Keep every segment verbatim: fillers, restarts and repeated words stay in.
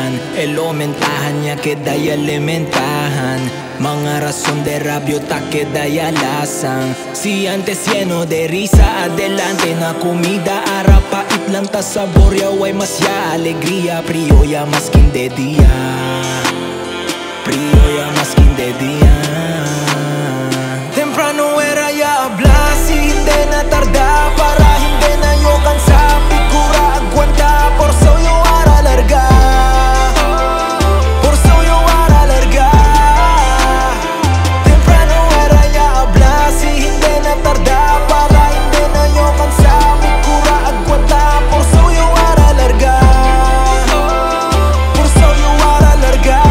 digan, el aumentahan niya queda y alimentahan. Mga razón de rabiota queda y alasang. Si antes lleno de risa, adelante na comida. Arapait lang ta sabor ya, way mas ya alegría. Prio ya mas de día, prio ya mas de día. Temprano era ya habla, si hindi na tarda, para hindi na yo kansa. Figura aguanta, por so yo ara larga, por so yo ara larga. Temprano era ya habla, si hindi na tarda, para hindi na yo kansa. Figura aguanta, por so yo ara larga, por so yo ara larga.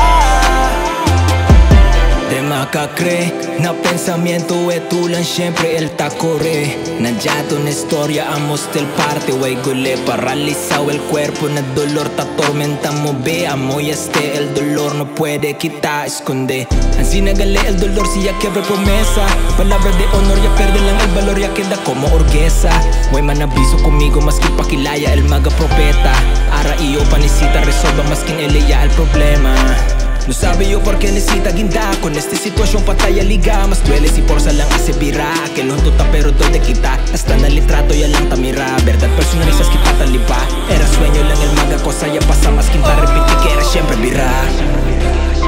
De makakre na pensamiento e tulan siempre el tacorre. Nandiyato na istorya amos del parte, way gule paralizado el cuerpo na dolor ta tormenta mo be. Amoy este el dolor no puede quita esconde. Así nagale el dolor si ya quebra promesa. Palabra de honor ya pierde lang el valor, ya queda como orquesa. Way man aviso conmigo mas que pakilaya el maga profeta. Ara iyo panisita resolva mas kin eleya el problema. No sabe yo por qué necesita guinda. Con esta situación pataya liga. Mas duele si porsa lang hace vira. Que lo ta pero donde quita. Hasta na litrato ya lang tamira. Verdad personalizas que patalipa. Era sueño lang el maga cosa ya pasa. Mas quinta repite que era siempre vira.